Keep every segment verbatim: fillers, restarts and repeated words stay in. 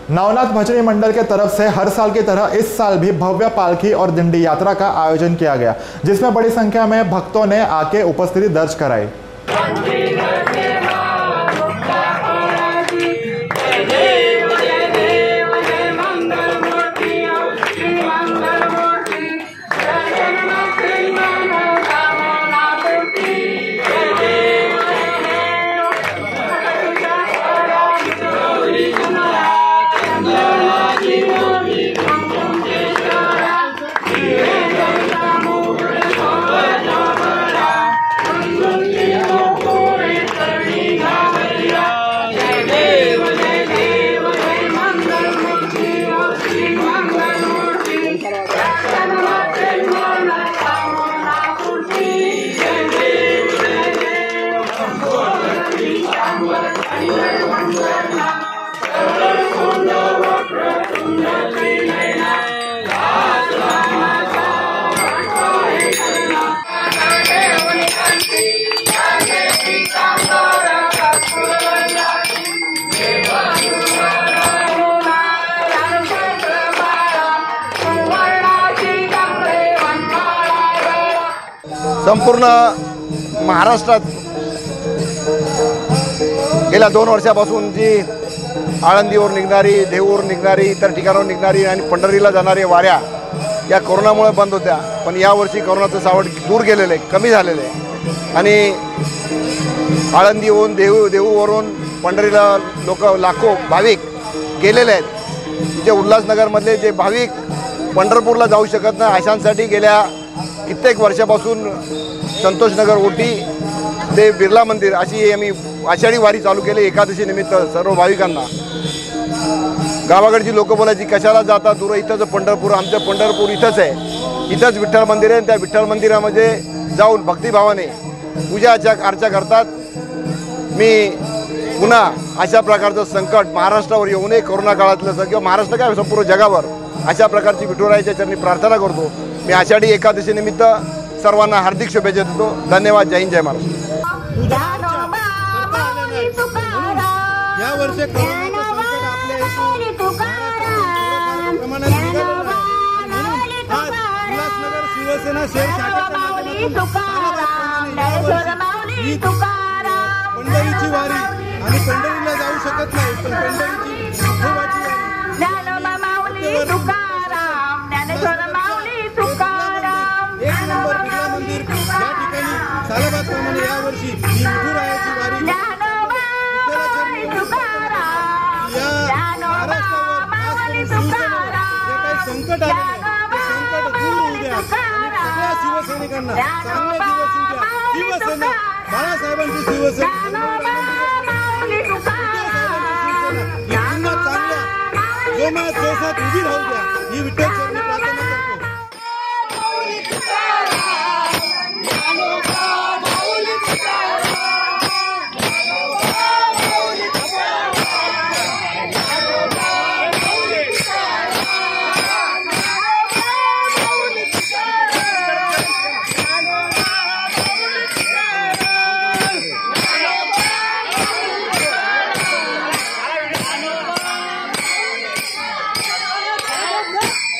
नवनाथ भजनी मंडल के तरफ से हर साल की तरह इस साल भी भव्य पालकी और दिंडी यात्रा का आयोजन किया गया, जिसमें बड़ी संख्या में भक्तों ने आके उपस्थिति दर्ज कराई। संपूर्ण महाराष्ट्रात गेल्या दोन वर्षापासून जी आळंदीवर निघणारी, देहूवर निघणारी, इतर ठिकाणावर निघणारी आणि पंढरीला जाणारी वाऱ्या या कोरोनामुळे बंद होत्या, पण यावर्षी कोरोनाचं सावट दूर गेलेलं आहे, कमी झालेलं आहे आणि आळंदीहून देहू देहूवरून पंढरीला लोक लाखो भाविक गेलेले आहेत। जे उल्हासनगरमधले जे भाविक पंढरपूरला जाऊ शकत नाही अशांसाठी गेल्या कित्येक वर्षापासून संतोषनगर ओटी ते बिर्ला मंदिर अशी आम्ही आषाढी वारी चालू केली एकादशी निमित्त सर्व भाविकांना। गावाकडची लोक बोलायची कशाला जाता दूर, इथंच पंढरपूर, आमचं पंढरपूर इथंच आहे, इथंच विठ्ठल मंदिर आहे, त्या विठ्ठल मंदिरामध्ये जाऊन भक्तिभावाने पूजा अर्चा करतात। मी पुन्हा अशा प्रकारचं संकट महाराष्ट्रावर येऊ नये, कोरोना काळातलं किंवा महाराष्ट्र काय संपूर्ण जगावर अशा प्रकारची विठुरायाच्या चरणी प्रार्थना करतो। मी आषाढी एकादशी निमित्त सर्वांना हार्दिक शुभेच्छा देतो। धन्यवाद। जय हिंद, जय महाराष्ट्र। शिवसेना पंढरीची वारी आणि पंढरीला जाऊ शकत नाही, पण पंढरीची एक नंबर बिर्ला मंदिर या ठिकाणी सालाबादप्रमाणे यावर्षी ही विठुरायाची वारी या महाराष्ट्रावर जे काही संकट आले ते संकट दूर होऊ द्या आणि सगळ्या शिवसैनिकांना चांगले दिवस येऊ द्या। शिवसेना, बाळासाहेबांची शिवसेना ही पुन्हा चांगल्या जोमात जोशात उभी राहू द्या, ही विठ्ठल चरणी प्रार्थना करतो।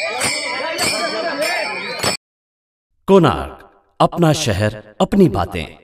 कोणार्क, अपना शहर, अपनी बातें।